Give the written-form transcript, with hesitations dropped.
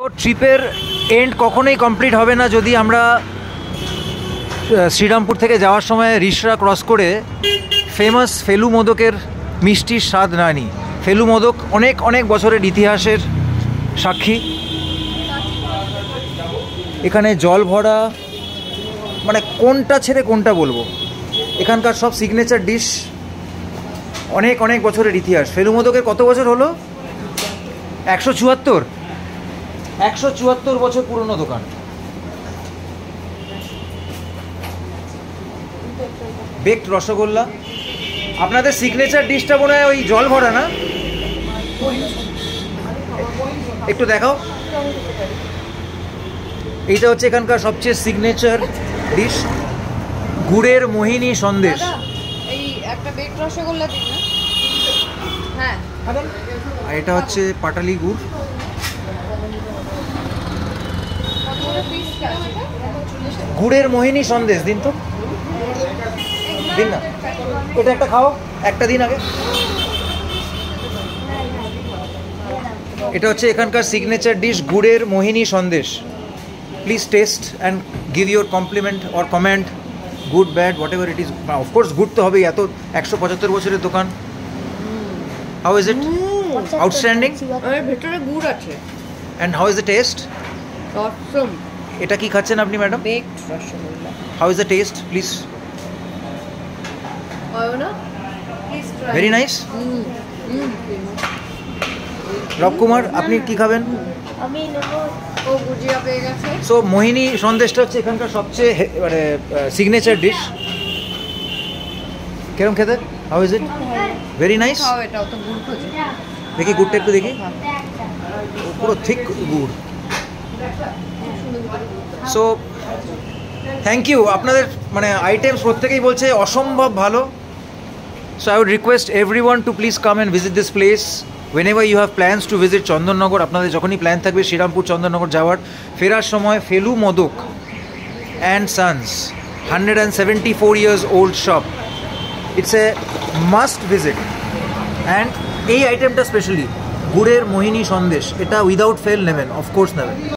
ট্রিপের এন্ড কখনোই কমপ্লিট হবে না যদি আমরা শ্রীরামপুর থেকে যাওয়ার সময় রিষড়া ক্রস করে ফেমাস ফেলু মোদকের মিষ্টির স্বাদ না নিই। ফেলু মোদক অনেক অনেক বছরের ইতিহাসের সাক্ষী। এখানে জল ভরা, মানে কোনটা ছেড়ে কোনটা বলবো, এখানকার সব সিগনেচার ডিশ, অনেক অনেক বছরের ইতিহাস। ফেলু মোদকের কত বছর হলো? 174 বছর পুরনো দোকান। বেকড রসগোল্লা। আপনাদের সিগনেচার ডিশটা মনে হয় ওই জল ভরা না? একটু দেখাও। এইটা হচ্ছে এখানকার সবচেয়ে সিগনেচার ডিশ, গুড়ের মোহিনী সন্দেশ। এই একটা বেকড রসগোল্লা দিন না। হ্যাঁ, আর এটা হচ্ছে পাটালি গুড়। গুড়ের মোহিনী সন্দেশ দিন তো, দিন না। এটা একটা খাও, একটা দিন আগে। এটা হচ্ছে এখানকার সিগনেচার ডিশ, গুড়ের মোহিনী sandesh. Please taste and give your compliment or comment, good bad whatever it is. Of course good তো হবেই, এত 175 বছরের দোকান। How is it? আউটস্ট্যান্ডিং। ভেতরে গুড় আছে। And how is the taste? Awesome. এটা কি খাচ্ছেন আপনি madam? Baked rasgulla. How is the taste please? Very nice. রবকুমার, আপনি কি খাবেন? আমি নেব। ও গুজিয়া পেয়ে গেছে। সো মোহিনী সন্দেশটা হচ্ছে এখানকার সবচেয়ে মানে সিগনেচার ডিশ। কেরম খেতে? How is it? Very nice. খাও, এটা তো গুড় খোঁজে। দেখি গুড়টা একটু দেখি, পুরো থিক গুড়। So thank you. আপনাদের মানে আইটেমস প্রত্যেকেই বলছে অসম্ভব ভালো। So I would request everyone to please come and visit this place whenever you have plans to visit Chandannagar. আপনাদের যখনই প্ল্যান থাকবে শ্রীরামপুর চন্দননগর যাওয়ার, ফেরার সময় Phelu Modak and sons 174 years old shop, it's a must visit. And এই আইটেমটা স্পেশালি গুড়ের মোহিনী সন্দেশ, এটা উইদাউট ফেল নেবেন, অফকোর্স নেবেন।